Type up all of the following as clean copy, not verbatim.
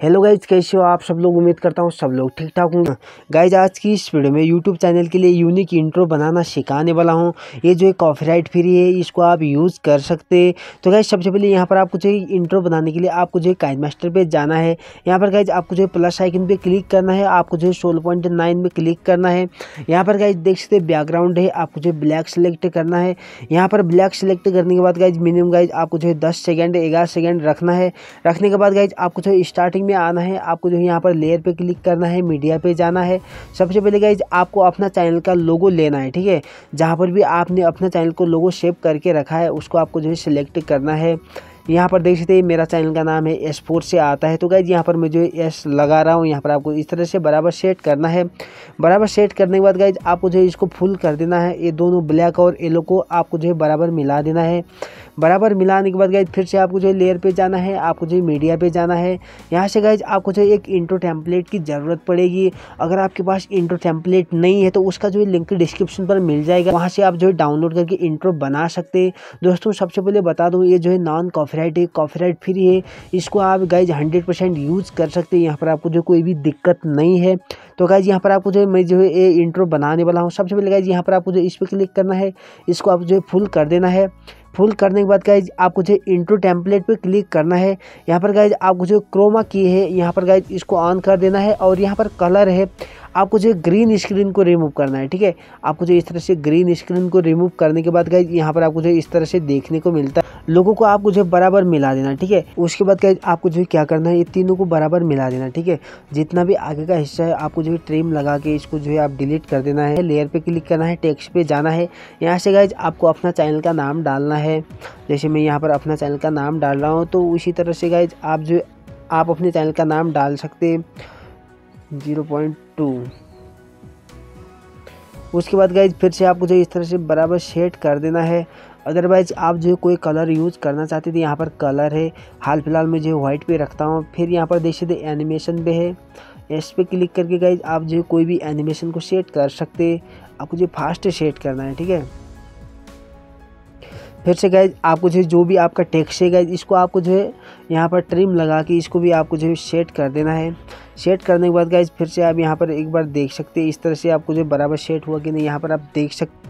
Hello guys, कैसे हो आप सब लोग। उम्मीद करता हूँ सब लोग ठीक ठाक होंगे। गाइज आज की इस वीडियो में यूट्यूब चैनल के लिए यूनिक इंट्रो बनाना सिखाने वाला हूँ। ये जो है कॉपीराइट फ्री है, इसको आप यूज़ कर सकते। तो गाइज सबसे पहले यहाँ पर आपको जो है इंट्रो बनाने के लिए आपको जो है काइनमास्टर पे जाना है। यहाँ पर गाइज आपको जो है प्लस आइकन पे क्लिक करना है, आपको जो है 16.9 में क्लिक करना है। यहाँ पर गाइज देख सकते बैकग्राउंड है, आपको जो है ब्लैक सेलेक्ट करना है। यहाँ पर ब्लैक सेलेक्ट करने के बाद गाइज मिनिमम गाइज आपको जो है 10 सेकेंड 11 सेकेंड रखना है। रखने के बाद गाइज आपको जो है स्टार्टिंग में आना है, आपको जो है यहाँ पर लेयर पे क्लिक करना है, मीडिया पे जाना है। सबसे पहले गाइज आपको अपना चैनल का लोगो लेना है, ठीक है। जहाँ पर भी आपने अपना चैनल को लोगो सेव करके रखा है उसको आपको जो है सिलेक्ट करना है। यहाँ पर देख सकते हैं मेरा चैनल का नाम है S4 से आता है। तो गाइज यहाँ पर मैं जो है एस लगा रहा हूँ। यहाँ पर आपको इस तरह से बराबर सेट करना है। बराबर सेट करने के बाद गाइज आपको जो है इसको फुल कर देना है। ये दोनों ब्लैक और येलो को आपको जो है बराबर मिला देना है। बराबर मिलाने के बाद गाइज फिर से आपको जो है लेयर पे जाना है, आपको जो है मीडिया पे जाना है। यहाँ से गाइज आपको जो है एक इंट्रो टेम्पलेट की ज़रूरत पड़ेगी। अगर आपके पास इंट्रो टेम्पलेट नहीं है तो उसका जो है लिंक डिस्क्रिप्शन पर मिल जाएगा, वहाँ से आप जो है डाउनलोड करके इंट्रो बना सकते हैं। दोस्तों सबसे पहले बता दूँ, ये जो है नॉन कॉपीराइट है, कॉपीराइट फ्री है। इसको आप गाइज 100% यूज़ कर सकते हैं। यहाँ पर आपको जो कोई भी दिक्कत नहीं है। तो गाइज यहाँ पर आपको जो है मैं जो है ये इंट्रो बनाने वाला हूँ। सबसे पहले गाइज यहाँ पर आपको जो इस पर क्लिक करना है, इसको आप जो है फुल कर देना है। फुल करने के बाद गाइज आपको जो इंट्रो टेम्पलेट पे क्लिक करना है। यहाँ पर गाइज आपको जो क्रोमा की है, यहाँ पर गाइज इसको ऑन कर देना है। और यहाँ पर कलर है, आपको जो ग्रीन स्क्रीन को रिमूव करना है, ठीक है। आपको जो इस तरह से ग्रीन स्क्रीन को रिमूव करने के बाद गाइज यहाँ पर आपको जो इस तरह से देखने को मिलता है। लोगों को आपको जो बराबर मिला देना, ठीक है। उसके बाद गाइज आपको जो क्या करना है, ये तीनों को बराबर मिला देना, ठीक है। जितना भी आगे का हिस्सा है आपको जो है ट्रिम लगा के इसको जो है आप डिलीट कर देना है। लेयर पे क्लिक करना है, टेक्स्ट पे जाना है। यहाँ से गाइज आपको अपना चैनल का नाम डालना है। जैसे मैं यहाँ पर अपना चैनल का नाम डाल रहा हूँ, तो उसी तरह से गाइज आप अपने चैनल का नाम डाल सकते 0.2। उसके बाद गाइज फिर से आपको जो इस तरह से बराबर सेट कर देना है। अदरवाइज आप जो कोई कलर यूज़ करना चाहते थे, यहाँ पर कलर है, हाल फिलहाल मैं जो वाइट पे रखता हूँ। फिर यहाँ पर देख सकते एनिमेशन पे है, इस पे क्लिक करके गाइज आप जो कोई भी एनिमेशन को सेट कर सकते। आपको जो फास्ट सेट करना है, ठीक है। फिर से गाइज आपको जो भी आपका टेक्स्ट है गाइज, इसको आपको जो है यहाँ पर ट्रिम लगा के इसको भी आपको जो है सेट कर देना है। सेट करने के बाद गाइज फिर से आप यहाँ पर एक बार देख सकते हैं इस तरह से आपको जो बराबर सेट हुआ कि नहीं। यहाँ पर आप देख सकते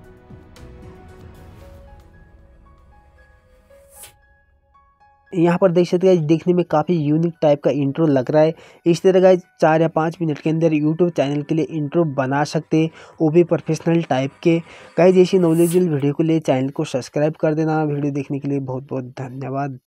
यहाँ पर देख सकते हैं देखने में काफ़ी यूनिक टाइप का इंट्रो लग रहा है। इस तरह गाइज 4 या 5 मिनट के अंदर यूट्यूब चैनल के लिए इंट्रो बना सकते, वो भी प्रोफेशनल टाइप के। गाइज ऐसी नॉलेजेबल वीडियो के लिए चैनल को सब्सक्राइब कर देना। वीडियो देखने के लिए बहुत बहुत धन्यवाद।